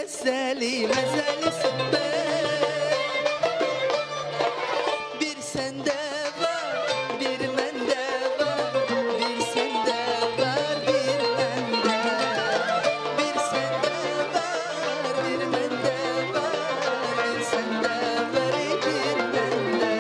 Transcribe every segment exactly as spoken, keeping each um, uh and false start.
mezeli mezeli sohbet. Bir sende var, bir mende var, bir sende var, bir mende. Bir sende var, bir mende var, bir sende var, bir mende.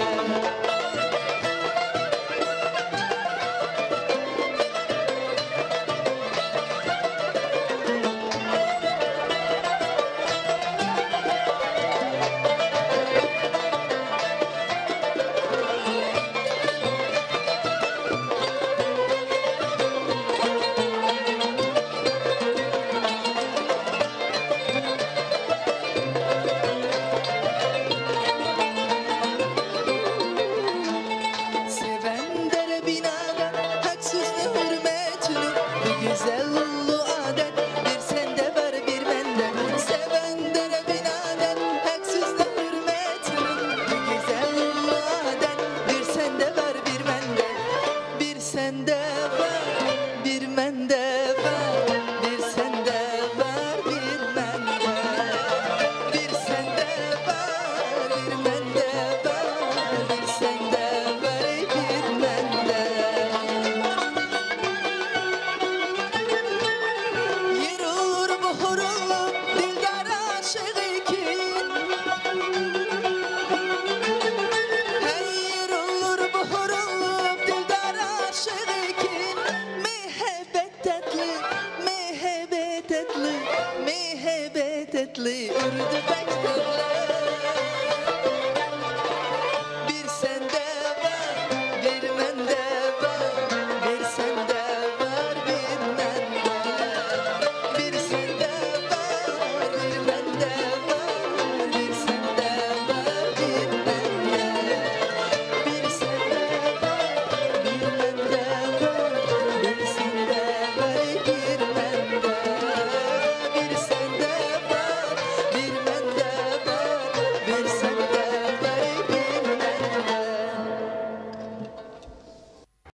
Seven der binada haksız hürmetini, bu güzel ulu adet bir sende var bir bende. Seven der binada haksız hürmetini, bu güzel ulu adet bir sende var bir bende. Bir sende var bir bende var, bir sende var bir bende. Bir sende var bir bende var, bir sende var bir bende. Yürür bu hurullu dildar aşık ikin. Hey yürür bu hurullu dildar aşık ikin. Mehebet etli, mehebet etli, mehebet etli ürdü beklerler.